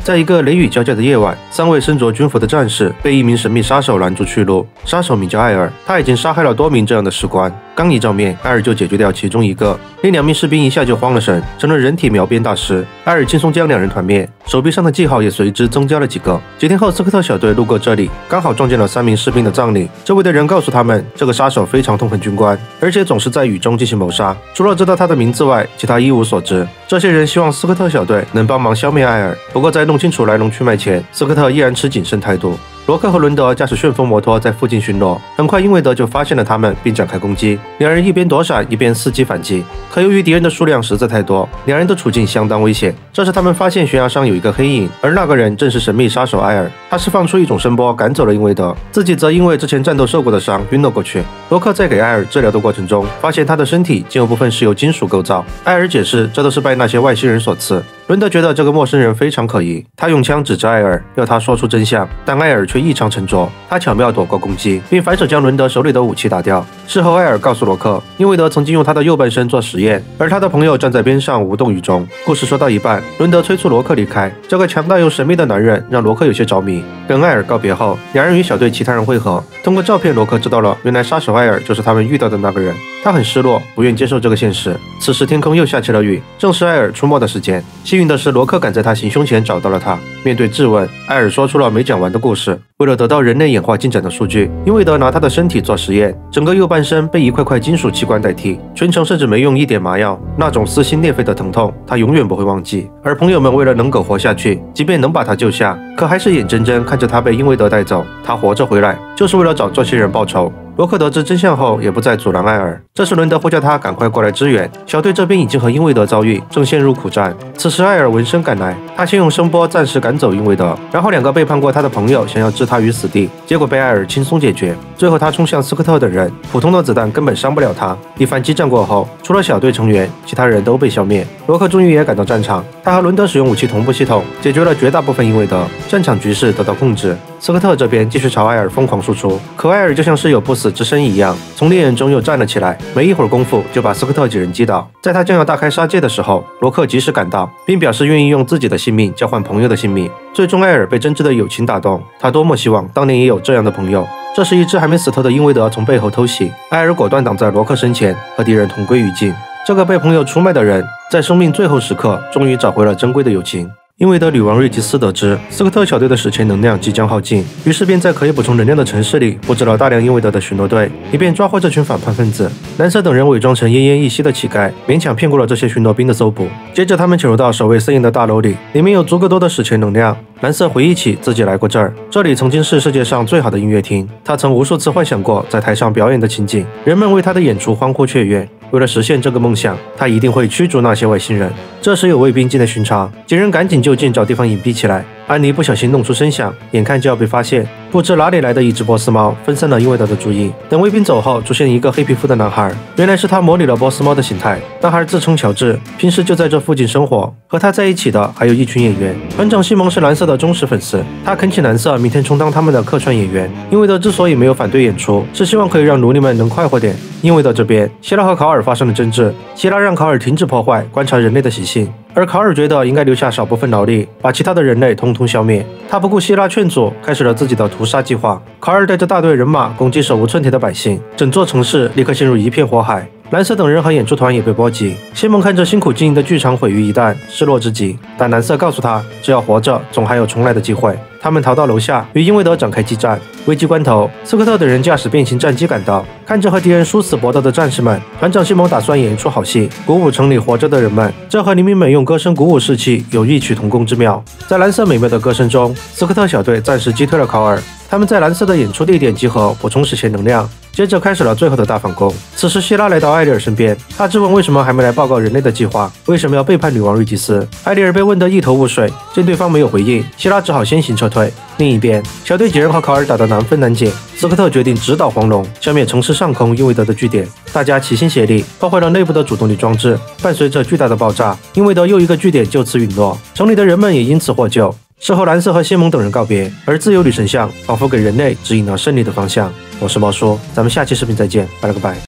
在一个雷雨交加的夜晚，3位身着军服的战士被一名神秘杀手拦住去路。杀手名叫艾尔，他已经杀害了多名这样的士官。刚一照面，艾尔就解决掉其中一个，另2名士兵一下就慌了神，成了人体描边大师。艾尔轻松将2人团灭，手臂上的记号也随之增加了几个。几天后，斯科特小队路过这里，刚好撞见了3名士兵的葬礼。周围的人告诉他们，这个杀手非常痛恨军官，而且总是在雨中进行谋杀。除了知道他的名字外，其他一无所知。这些人希望斯科特小队能帮忙消灭艾尔，不过在弄清楚来龙去脉前，斯科特依然持谨慎态度。罗克和伦德驾驶旋风摩托在附近巡逻，很快英韦德就发现了他们，并展开攻击。2人一边躲闪，一边伺机反击。可由于敌人的数量实在太多，2人的处境相当危险。这时他们发现悬崖上有一个黑影，而那个人正是神秘杀手艾尔。他释放出一种声波赶走了英韦德，自己则因为之前战斗受过的伤晕了过去。罗克在给艾尔治疗的过程中，发现他的身体竟有部分是由金属构造。艾尔解释，这都是拜那些外星人所赐。伦德觉得这个陌生人非常可疑，他用枪指着艾尔，要他说出真相，但艾尔却异常沉着。他巧妙躲过攻击，并反手将伦德手里的武器打掉。事后，艾尔告诉罗克，英韦德曾经用他的右半身做实验，而他的朋友站在边上无动于衷。故事说到一半，伦德催促罗克离开。这个强大又神秘的男人让罗克有些着迷。跟艾尔告别后，2人与小队其他人会合。通过照片，罗克知道了原来杀手艾尔就是他们遇到的那个人。他很失落，不愿接受这个现实。此时天空又下起了雨，正是艾尔出没的时间。幸运的是，罗克赶在他行凶前找到了他。面对质问，艾尔说出了没讲完的故事。为了得到人类演化进展的数据，英韦德拿他的身体做实验，整个右半身被一块块金属器官代替，全程甚至没用一点麻药。那种撕心裂肺的疼痛，他永远不会忘记。而朋友们为了能够活下去，即便能把他救下，可还是眼睁睁看着他被英韦德带走。他活着回来，就是为了找这些人报仇。罗克得知真相后，也不再阻拦艾尔。这时伦德呼叫他赶快过来支援，小队这边已经和英韦德遭遇，正陷入苦战。此时艾尔闻声赶来，他先用声波暂时赶走英韦德，然后2个背叛过他的朋友想要置他于死地，结果被艾尔轻松解决。最后他冲向斯科特等人，普通的子弹根本伤不了他。一番激战过后，除了小队成员，其他人都被消灭。罗克终于也赶到战场，他和伦德使用武器同步系统解决了绝大部分英韦德，战场局势得到控制。斯科特这边继续朝艾尔疯狂输出，可艾尔就像是有不死之身一样，从猎人中又站了起来，没一会儿功夫就把斯科特几人击倒。在他将要大开杀戒的时候，罗克及时赶到，并表示愿意用自己的性命交换朋友的性命。最终艾尔被真挚的友情打动，他多么希望当年也有这样的朋友。这时一只还没死透的英韦德从背后偷袭，艾尔果断挡在罗克身前，和敌人同归于尽。这个被朋友出卖的人，在生命最后时刻终于找回了珍贵的友情。英韦德女王瑞吉斯得知斯科特小队的史前能量即将耗尽，于是便在可以补充能量的城市里布置了大量英韦德的巡逻队，以便抓获这群反叛分子。蓝色等人伪装成奄奄一息的乞丐，勉强骗过了这些巡逻兵的搜捕。接着他们潜入到守卫森严的大楼里，里面有足够多的史前能量。蓝色回忆起自己来过这儿，这里曾经是世界上最好的音乐厅，他曾无数次幻想过在台上表演的情景，人们为他的演出欢呼雀跃。为了实现这个梦想，他一定会驱逐那些外星人。这时有卫兵进来巡查，几人赶紧就近找地方隐蔽起来。安妮不小心弄出声响，眼看就要被发现，不知哪里来的一只波斯猫分散了英韦德的注意。等卫兵走后，出现一个黑皮肤的男孩，原来是他模拟了波斯猫的形态。男孩自称乔治，平时就在这附近生活，和他在一起的还有一群演员。团长西蒙是蓝色的忠实粉丝，他恳请蓝色明天充当他们的客串演员。英韦德之所以没有反对演出，是希望可以让奴隶们能快活点。英韦德这边，希拉和考尔发生了争执，希拉让考尔停止破坏，观察人类的习性。而考尔觉得应该留下少部分劳力，把其他的人类通通消灭。他不顾希拉劝阻，开始了自己的屠杀计划。考尔带着大队人马攻击手无寸铁的百姓，整座城市立刻陷入一片火海。蓝色等人和演出团也被波及。西蒙看着辛苦经营的剧场毁于一旦，失落至极。但蓝色告诉他，只要活着，总还有重来的机会。他们逃到楼下，与英韦德展开激战。危急关头，斯科特等人驾驶变形战机赶到，看着和敌人殊死搏斗的战士们，团长西蒙打算演一出好戏，鼓舞城里活着的人们。这和黎民们用歌声鼓舞士气有异曲同工之妙。在蓝色美妙的歌声中，斯科特小队暂时击退了考尔。他们在蓝色的演出地点集合，补充史前能量，接着开始了最后的大反攻。此时希拉来到艾丽尔身边，他质问为什么还没来报告人类的计划，为什么要背叛女王瑞吉斯。艾丽尔被问得一头雾水，见对方没有回应，希拉只好先行撤退。另一边，小队几人和考尔打得难分难解，斯科特决定直捣黄龙，消灭城市上空英韦德的据点。大家齐心协力，破坏了内部的主动力装置，伴随着巨大的爆炸，英韦德又一个据点就此陨落，城里的人们也因此获救。事后，蓝色和谢蒙等人告别，而自由女神像仿佛给人类指引了胜利的方向。我是猫叔，咱们下期视频再见，拜了个拜。